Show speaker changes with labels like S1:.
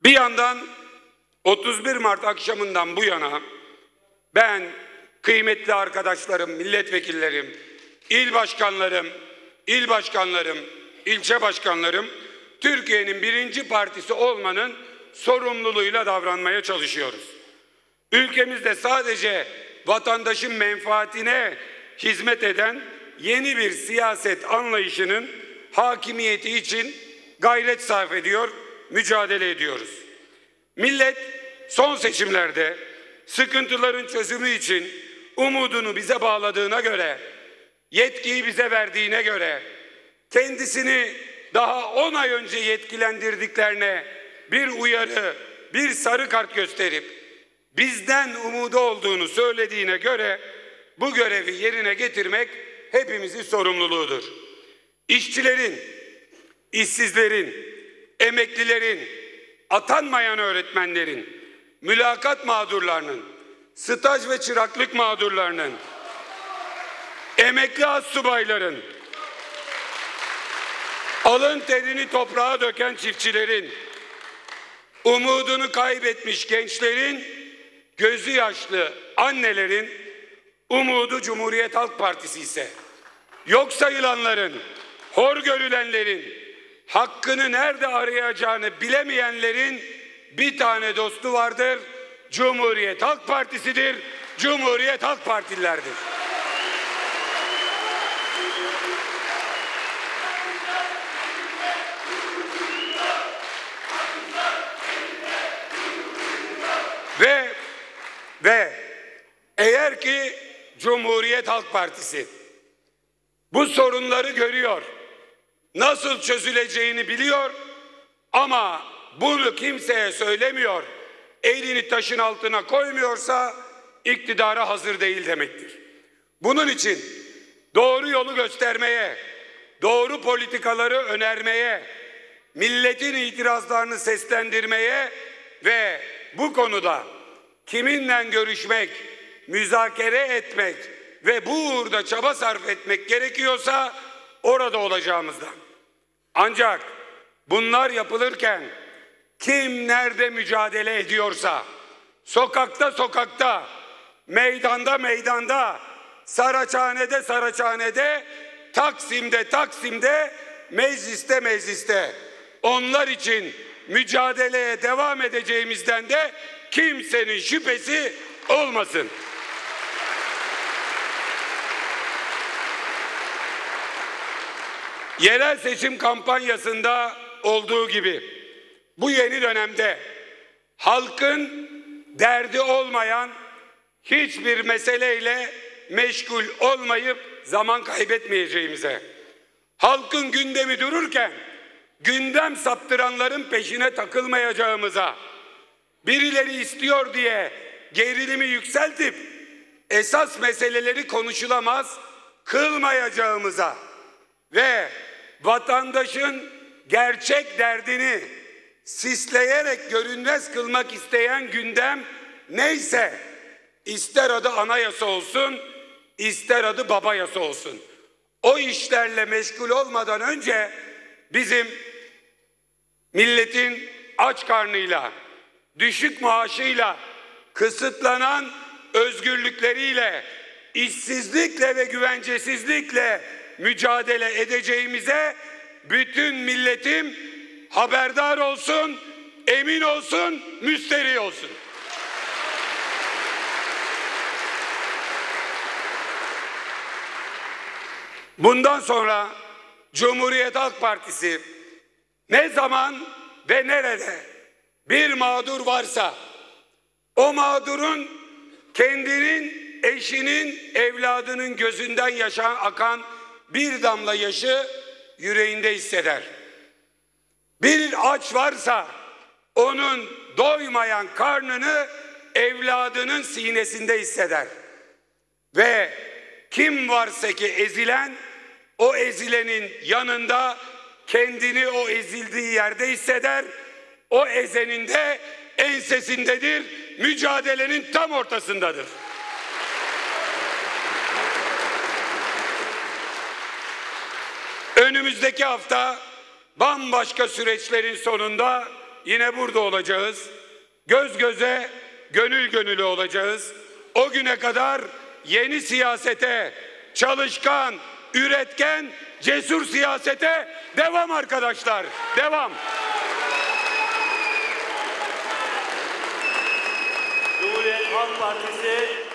S1: Bir yandan 31 Mart akşamından bu yana ben, kıymetli arkadaşlarım, milletvekillerim, il başkanlarım, ilçe başkanlarım, Türkiye'nin birinci partisi olmanın sorumluluğuyla davranmaya çalışıyoruz. Ülkemizde sadece vatandaşın menfaatine hizmet eden yeni bir siyaset anlayışının hakimiyeti için gayret sarf ediyor, mücadele ediyoruz. Millet son seçimlerde sıkıntıların çözümü için umudunu bize bağladığına göre, yetkiyi bize verdiğine göre, kendisini daha 10 ay önce yetkilendirdiklerine bir uyarı, bir sarı kart gösterip bizden umudu olduğunu söylediğine göre bu görevi yerine getirmek hepimizin sorumluluğudur. İşçilerin, işsizlerin, emeklilerin, atanmayan öğretmenlerin, mülakat mağdurlarının, staj ve çıraklık mağdurlarının, emekli astsubayların, alın terini toprağa döken çiftçilerin, umudunu kaybetmiş gençlerin, gözü yaşlı annelerin umudu Cumhuriyet Halk Partisi ise, yok sayılanların, hor görülenlerin, hakkını nerede arayacağını bilemeyenlerin bir tane dostu vardır. Cumhuriyet Halk Partisi'dir. Cumhuriyet Halk Partililerdir. Ve eğer ki Cumhuriyet Halk Partisi bu sorunları görüyor, nasıl çözüleceğini biliyor ama bunu kimseye söylemiyor, elini taşın altına koymuyorsa iktidara hazır değil demektir. Bunun için doğru yolu göstermeye, doğru politikaları önermeye, milletin itirazlarını seslendirmeye ve bu konuda kiminle görüşmek, müzakere etmek ve bu uğurda çaba sarf etmek gerekiyorsa orada olacağımızdan. Ancak bunlar yapılırken kim nerede mücadele ediyorsa, sokakta, meydanda, Saraçhane'de, Taksim'de, mecliste onlar için mücadeleye devam edeceğimizden de kimsenin şüphesi olmasın. Yerel seçim kampanyasında olduğu gibi bu yeni dönemde halkın derdi olmayan hiçbir meseleyle meşgul olmayıp zaman kaybetmeyeceğimize, halkın gündemi dururken gündem saptıranların peşine takılmayacağımıza, birileri istiyor diye gerilimi yükseltip esas meseleleri konuşulamaz kılmayacağımıza ve vatandaşın gerçek derdini sisleyerek görünmez kılmak isteyen gündem neyse, ister adı anayasa olsun, ister adı baba yasa olsun, o işlerle meşgul olmadan önce bizim milletin aç karnıyla, düşük maaşıyla, kısıtlanan özgürlükleriyle, işsizlikle ve güvencesizlikle mücadele edeceğimize bütün milletim haberdar olsun, emin olsun, müsterih olsun. Bundan sonra Cumhuriyet Halk Partisi ne zaman ve nerede bir mağdur varsa o mağdurun kendinin, eşinin, evladının gözünden akan bir damla yaşı yüreğinde hisseder. Bir aç varsa onun doymayan karnını evladının sinesinde hisseder. Ve kim varsa ki ezilen, o ezilenin yanında kendini o ezildiği yerde hisseder. O ezenin de ensesindedir, mücadelenin tam ortasındadır. Önümüzdeki hafta bambaşka süreçlerin sonunda yine burada olacağız. Göz göze, gönül gönüle olacağız. O güne kadar yeni siyasete, çalışkan, üretken, cesur siyasete devam arkadaşlar. Devam.
S2: Cumhuriyet Halk Partisi